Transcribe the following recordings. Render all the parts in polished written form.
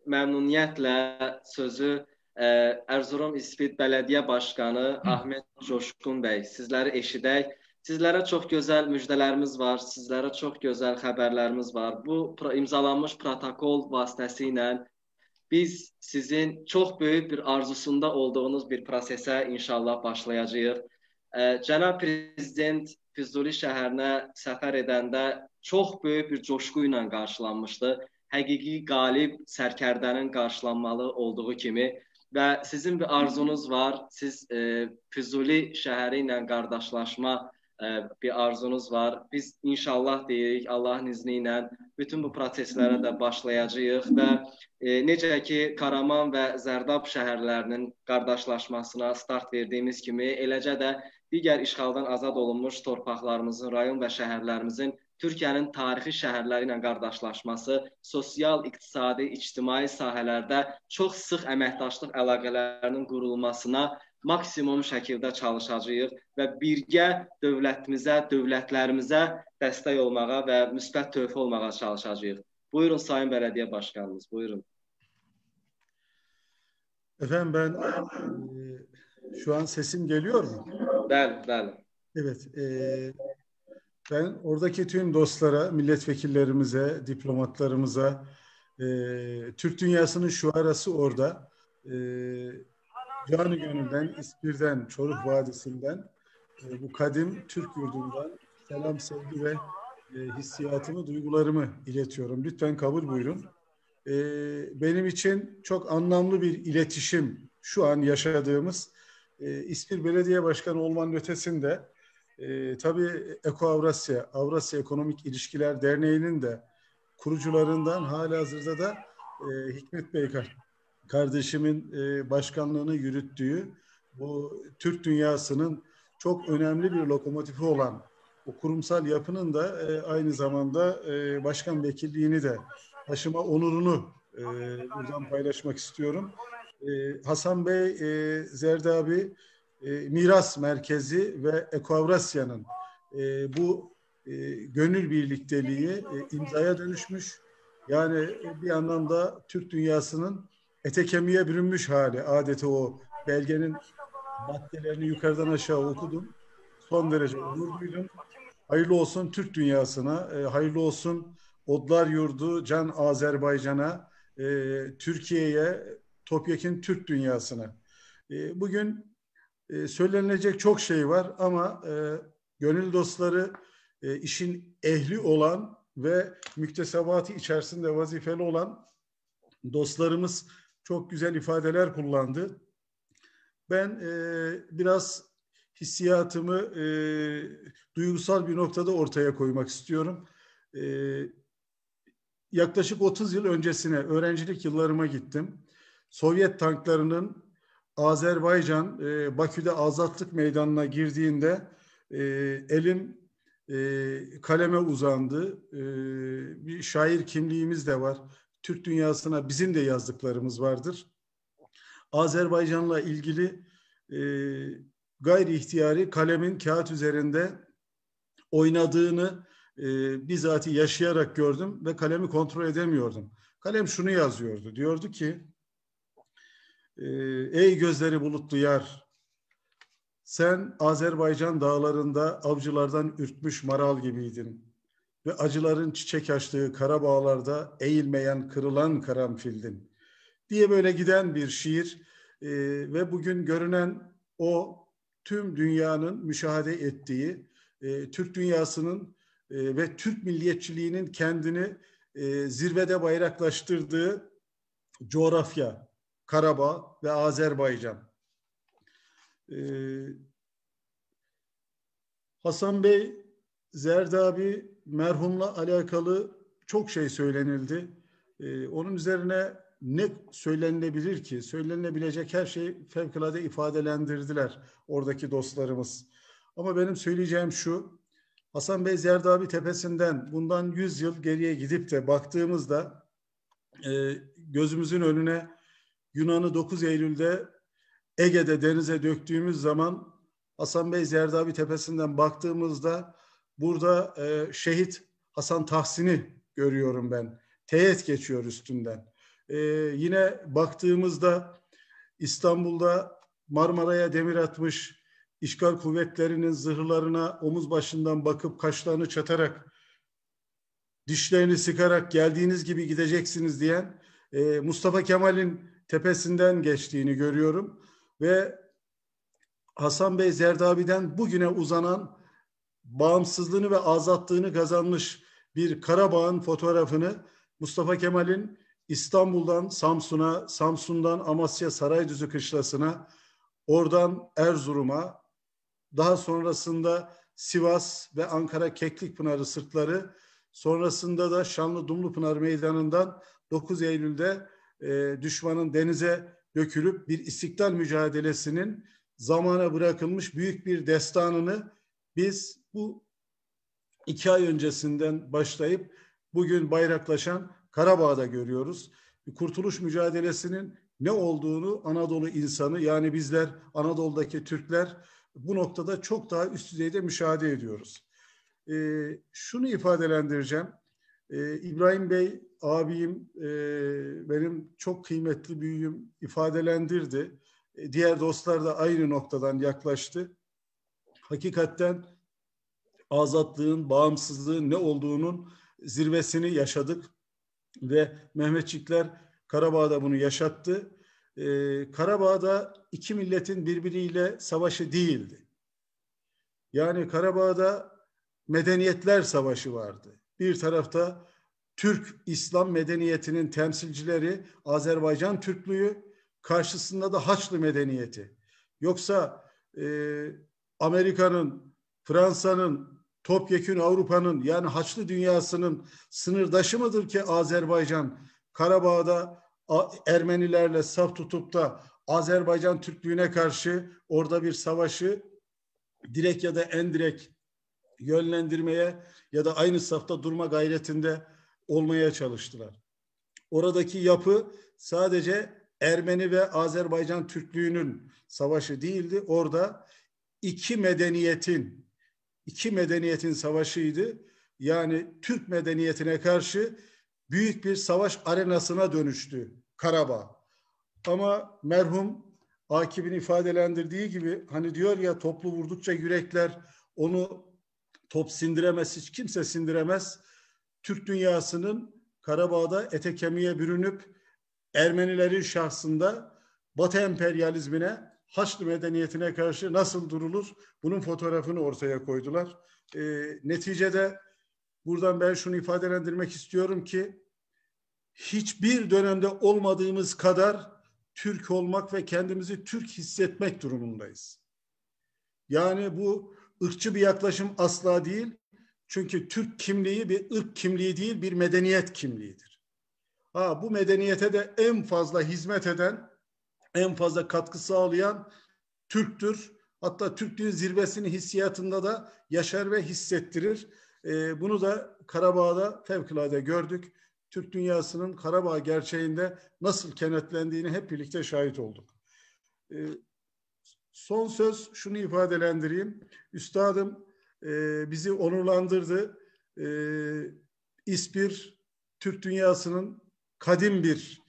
məmnuniyyətlə sözü Erzurum İspid Bələdiyyə Başqanı Ahmet Coşqun bəy, sizləri eşidək. Sizlərə çox gözəl müjdələrimiz var, sizlərə çox gözəl xəbərlərimiz var. Bu imzalanmış protokol vasitəsilə biz sizin çox böyük bir arzusunda olduğunuz bir prosesə inşallah başlayacağıq. Cənab Prezident Füzuli şəhərinə səfər edəndə çox böyük bir coşqu ilə qarşılanmışdı. Həqiqi qalib sərkərdənin qarşılanmalı olduğu kimi və sizin bir arzunuz var. Siz Füzuli şəhəri ilə qardaşlaşma bir arzunuz var. Biz inşallah deyirik, Allahın izni ilə bütün bu proseslərə də başlayacağıq və necə ki Karaman və Zərdab şəhərlərinin qardaşlaşmasına start verdiyimiz kimi, eləcə də digər işğaldan azad olunmuş torpaqlarımızın, rayon və şəhərlərimizin Türkiyənin tarixi şəhərləri ilə qardaşlaşması, sosial, iqtisadi, ictimai sahələrdə çox sıx əməkdaşlıq əlaqələrinin qurulmasına maksimum şəkildə çalışacağıq və birgə dövlətimizə, dövlətlərimizə dəstək olmağa və müsbət töhfə olmağa çalışacağıq. Buyurun Sayın Bələdiyyə Başkanımız, buyurun. Efendim ben şu an sesim geliyor mu? Bəli. Evet. Ben oradaki tüm dostlara, milletvekillerimize, diplomatlarımıza, Türk dünyasının şuarası orada. Canı gönülden, İspir'den, Çoruk Vadisi'nden, bu kadim Türk yurdundan selam, sevgi ve hissiyatımı, duygularımı iletiyorum. Lütfen kabul buyurun. Benim için çok anlamlı bir iletişim şu an yaşadığımız İspir Belediye Başkanı olmanın ötesinde tabii Eko-Avrasya, Avrasya Ekonomik İlişkiler Derneği'nin de kurucularından halihazırda da Hikmet Bey kardeşimin başkanlığını yürüttüğü bu Türk dünyasının çok önemli bir lokomotifi olan o kurumsal yapının da aynı zamanda başkan vekilliğini de taşıma onurunu buradan paylaşmak istiyorum. Hasan Bey, Zerdabi Miras Merkezi ve Eko-Avrasya'nın bu gönül birlikteliği imzaya dönüşmüş. Yani bir anlamda Türk dünyasının ete kemiğe bürünmüş hali. Adeta o belgenin maddelerini yukarıdan aşağı okudum. Son derece onur duydum. Hayırlı olsun Türk dünyasına, hayırlı olsun Odlar Yurdu, Can Azerbaycan'a, Türkiye'ye, topyekün Türk dünyasına. Bugün söylenilecek çok şey var ama gönül dostları, işin ehli olan ve müktesebatı içerisinde vazifeli olan dostlarımız çok güzel ifadeler kullandı. Ben biraz hissiyatımı duygusal bir noktada ortaya koymak istiyorum. Yaklaşık 30 yıl öncesine, öğrencilik yıllarıma gittim. Sovyet tanklarının Azerbaycan, Bakü'de Azatlık Meydanı'na girdiğinde elim kaleme uzandı. Bir şair kimliğimiz de var. Türk dünyasına bizim de yazdıklarımız vardır. Azerbaycan'la ilgili gayri ihtiyari kalemin kağıt üzerinde oynadığını bizzati yaşayarak gördüm ve kalemi kontrol edemiyordum. Kalem şunu yazıyordu. Diyordu ki, ey gözleri bulutlu yar, sen Azerbaycan dağlarında avcılardan ürkmüş maral gibiydin ve acıların çiçek açtığı Karabağlar'da eğilmeyen, kırılan karanfildin diye böyle giden bir şiir ve bugün görünen o tüm dünyanın müşahede ettiği Türk dünyasının ve Türk milliyetçiliğinin kendini zirvede bayraklaştırdığı coğrafya, Karabağ ve Azerbaycan. Hasan Bey, Zerdabi merhumla alakalı çok şey söylenildi. Onun üzerine ne söylenilebilir ki? Söylenilebilecek her şey fevkalade ifadelendirdiler oradaki dostlarımız. Ama benim söyleyeceğim şu, Hasan Bey Zerdabi Tepesi'nden bundan 100 yıl geriye gidip de baktığımızda gözümüzün önüne Yunan'ı 9 Eylül'de Ege'de denize döktüğümüz zaman Hasan Bey Zerdabi Tepesi'nden baktığımızda burada şehit Hasan Tahsin'i görüyorum ben. Teğet geçiyor üstünden. Yine baktığımızda İstanbul'da Marmara'ya demir atmış, işgal kuvvetlerinin zırhlarına omuz başından bakıp kaşlarını çatarak, dişlerini sıkarak geldiğiniz gibi gideceksiniz diyen Mustafa Kemal'in tepesinden geçtiğini görüyorum. Ve Hasan Bey Zerdabi'den bugüne uzanan bağımsızlığını ve azatlığını kazanmış bir Karabağ'ın fotoğrafını Mustafa Kemal'in İstanbul'dan Samsun'a, Samsun'dan Amasya Saraydüzü Kışlası'na, oradan Erzurum'a, daha sonrasında Sivas ve Ankara Keklikpınarı sırtları, sonrasında da Şanlı Dumlupınar Meydanı'ndan 9 Eylül'de düşmanın denize dökülüp bir istiklal mücadelesinin zamana bırakılmış büyük bir destanını biz bu 2 ay öncesinden başlayıp bugün bayraklaşan Karabağ'da görüyoruz. Kurtuluş mücadelesinin ne olduğunu Anadolu insanı, yani bizler Anadolu'daki Türkler bu noktada çok daha üst düzeyde müşahede ediyoruz. Şunu ifadelendireceğim. İbrahim Bey abim, benim çok kıymetli büyüğüm, ifadelendirdi. Diğer dostlar da aynı noktadan yaklaştı. Hakikaten azatlığın, bağımsızlığın ne olduğunun zirvesini yaşadık ve Mehmetçikler Karabağ'da bunu yaşattı. Karabağ'da iki milletin birbiriyle savaşı değildi. Yani Karabağ'da medeniyetler savaşı vardı. Bir tarafta Türk İslam medeniyetinin temsilcileri Azerbaycan Türklüğü, karşısında da Haçlı medeniyeti. Yoksa Amerika'nın, Fransa'nın, topyekün Avrupa'nın, yani Haçlı dünyasının sınırdaşı mıdır ki Azerbaycan Karabağ'da Ermenilerle saf tutup da Azerbaycan Türklüğüne karşı orada bir savaşı direkt ya da endirekt yönlendirmeye ya da aynı safta durma gayretinde olmaya çalıştılar. Oradaki yapı sadece Ermeni ve Azerbaycan Türklüğünün savaşı değildi. Orada iki medeniyetin savaşıydı. Yani Türk medeniyetine karşı büyük bir savaş arenasına dönüştü Karabağ. Ama merhum Akif'in ifadelendirdiği gibi, hani diyor ya, toplu vurdukça yürekler, onu top sindiremez, hiç kimse sindiremez. Türk dünyasının Karabağ'da ete kemiğe bürünüp Ermenilerin şahsında Batı emperyalizmine, Haçlı medeniyetine karşı nasıl durulur? Bunun fotoğrafını ortaya koydular. Neticede buradan ben şunu ifadelendirmek istiyorum ki hiçbir dönemde olmadığımız kadar Türk olmak ve kendimizi Türk hissetmek durumundayız. Yani bu ırkçı bir yaklaşım asla değil. Çünkü Türk kimliği bir ırk kimliği değil, bir medeniyet kimliğidir. Bu medeniyete de en fazla hizmet eden, en fazla katkı sağlayan Türktür. Hatta Türklüğün zirvesini hissiyatında da yaşar ve hissettirir. Bunu da Karabağ'da fevkalade gördük. Türk dünyasının Karabağ gerçeğinde nasıl kenetlendiğini hep birlikte şahit olduk. Son söz şunu ifadelendireyim. Üstadım bizi onurlandırdı. İspir, Türk dünyasının kadim bir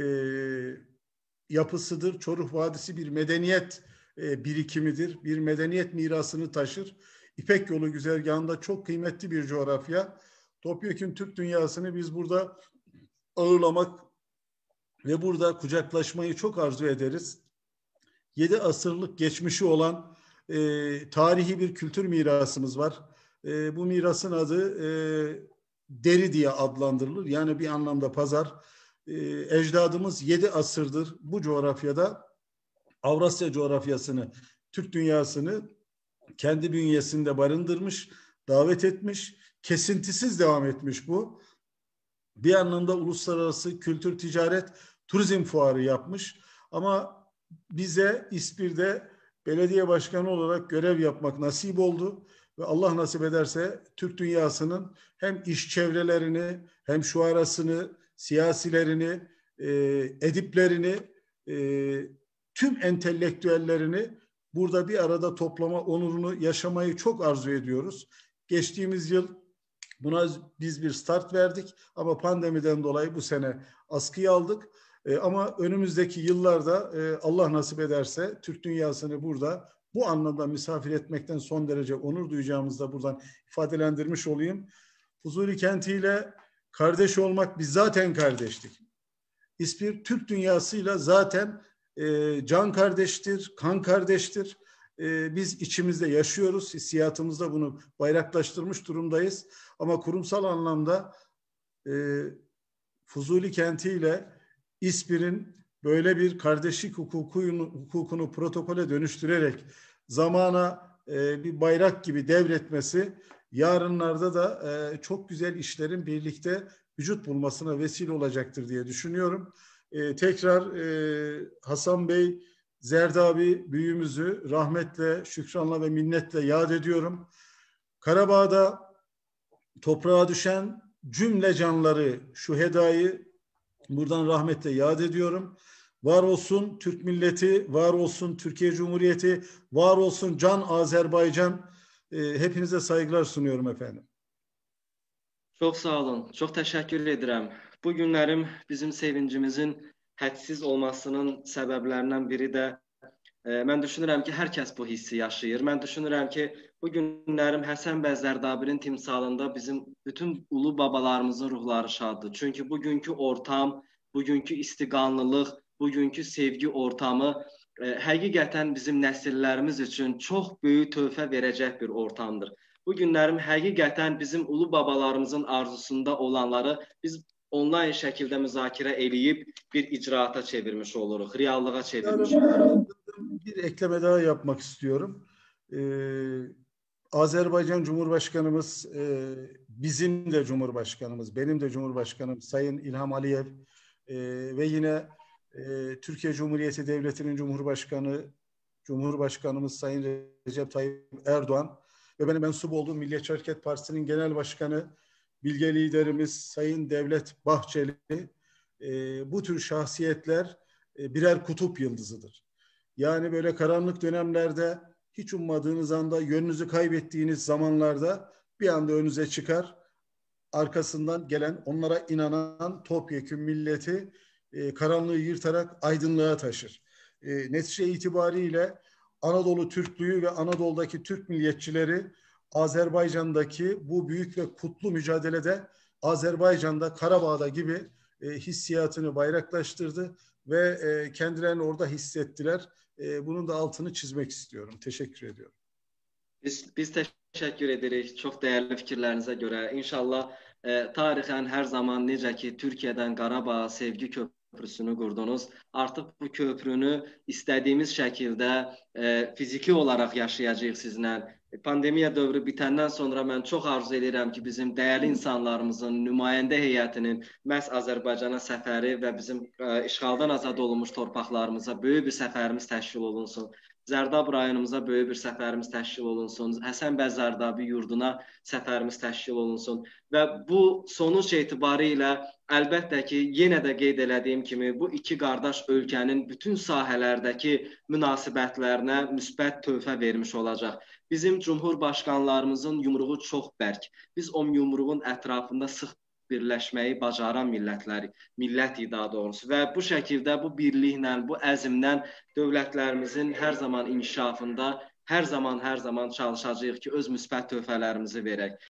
yapısıdır. Çoruh Vadisi bir medeniyet birikimidir. Bir medeniyet mirasını taşır. İpek Yolu güzergahında çok kıymetli bir coğrafya. Topyekün Türk dünyasını biz burada ağırlamak ve burada kucaklaşmayı çok arzu ederiz. 7 asırlık geçmişi olan tarihi bir kültür mirasımız var. Bu mirasın adı deri diye adlandırılır. Yani bir anlamda pazar. Ecdadımız 7 asırdır bu coğrafyada Avrasya coğrafyasını, Türk dünyasını kendi bünyesinde barındırmış, davet etmiş, kesintisiz devam etmiş bu. Bir anlamda uluslararası kültür, ticaret, turizm fuarı yapmış. Ama bize İspir'de belediye başkanı olarak görev yapmak nasip oldu. Ve Allah nasip ederse Türk dünyasının hem iş çevrelerini, hem şuarasını, siyasilerini, ediplerini, tüm entelektüellerini burada bir arada toplama onurunu yaşamayı çok arzu ediyoruz. Geçtiğimiz yıl Buna biz bir start verdik ama pandemiden dolayı bu sene askıya aldık. Ama önümüzdeki yıllarda Allah nasip ederse Türk dünyasını burada bu anlamda misafir etmekten son derece onur duyacağımızı da buradan ifadelendirmiş olayım. Fuzuli kentiyle kardeş olmak, biz zaten kardeştik. İspir Türk dünyasıyla zaten can kardeştir, kan kardeştir. Biz içimizde yaşıyoruz, hissiyatımızda bunu bayraklaştırmış durumdayız. Ama kurumsal anlamda Fuzuli kentiyle İspir'in böyle bir kardeşlik hukukunu protokole dönüştürerek zamana bir bayrak gibi devretmesi yarınlarda da çok güzel işlerin birlikte vücut bulmasına vesile olacaktır diye düşünüyorum. Tekrar Hasan Bey, Zerdabi büyüğümüzü rahmetle, şükranla ve minnetle yad ediyorum. Karabağ'da toprağa düşen cümle canları, şühedayı buradan rahmetle yad ediyorum. Var olsun Türk milleti, var olsun Türkiye Cumhuriyeti, var olsun can Azerbaycan. Hepinize saygılar sunuyorum efendim. Çok sağ olun. Çok teşekkür ederim. Bu günlerim bizim sevincimizin hədsiz olmasının səbəblərindən biri də mən düşünürəm ki, hər kəs bu hissi yaşayır. Mən düşünürəm ki, bu günlərim Həsən bəy Zərdabinin timsalında bizim bütün ulu babalarımızın ruhları şaddır. Çünki bugünkü ortam, bugünkü istiqanlılıq, bugünkü sevgi ortamı həqiqətən bizim nəsillərimiz üçün çox böyük töhfə verəcək bir ortamdır. Bu günlərim həqiqətən bizim ulu babalarımızın arzusunda olanları biz onlayn şəkildə müzakirə eləyib bir icraata çevirmiş oluruq, reallığa çevirmiş oluruq. Bir ekleme daha yapmak istiyorum. Azerbaycan Cumhurbaşkanımız, bizim de Cumhurbaşkanımız, benim de Cumhurbaşkanım Sayın İlham Aliyev ve yine Türkiye Cumhuriyeti Devleti'nin Cumhurbaşkanımız Sayın Recep Tayyip Erdoğan ve benim mensup olduğum Milliyetçi Hareket Partisi'nin genel başkanı, bilge liderimiz Sayın Devlet Bahçeli, bu tür şahsiyetler birer kutup yıldızıdır. Yani böyle karanlık dönemlerde, hiç ummadığınız anda, yönünüzü kaybettiğiniz zamanlarda bir anda önünüze çıkar. Arkasından gelen, onlara inanan topyekün milleti karanlığı yırtarak aydınlığa taşır. Netice itibariyle Anadolu Türklüğü ve Anadolu'daki Türk milliyetçileri Azerbaycan'daki bu büyük ve kutlu mücadelede Azerbaycan'da, Karabağ'da gibi hissiyatını bayraklaştırdı ve kendilerini orada hissettiler. Bunun da altını çizmek istiyorum. Teşekkür ediyorum. Biz teşekkür edirik çox dəyərli fikirlərinizə görə. İnşallah tarixən hər zaman necə ki Türkiyədən Qarabağa sevgi köprüsünü qurdunuz, artıq bu köprünü istədiyimiz şəkildə fiziki olaraq yaşayacağıq sizlə. Pandemiya dövrü bitəndən sonra mən çox arzu edirəm ki, bizim dəyərli insanlarımızın, nümayəndə heyətinin məhz Azərbaycana səfəri və bizim işğaldan azad olunmuş torpaqlarımıza böyük bir səfərimiz təşkil olunsun. Zərdab rayonumuza böyük bir səfərimiz təşkil olunsun. Həsən bəy Zərdabi yurduna səfərimiz təşkil olunsun. Və bu sonuç etibarilə əlbəttə ki, yenə də qeyd elədiyim kimi bu iki qardaş ölkənin bütün sahələrdəki münasibətlərinə müsbət töhfə vermiş olacaq. Bizim cumhurbaşqanlarımızın yumruğu çox bərk. Biz o yumruğun ətrafında sıx birləşməyi bacaran millət daha doğrusu. Və bu şəkildə, bu birliklə, bu əzmlə dövlətlərimizin hər zaman inkişafında hər zaman çalışacağıq ki, öz müsbət töhfələrimizi verək.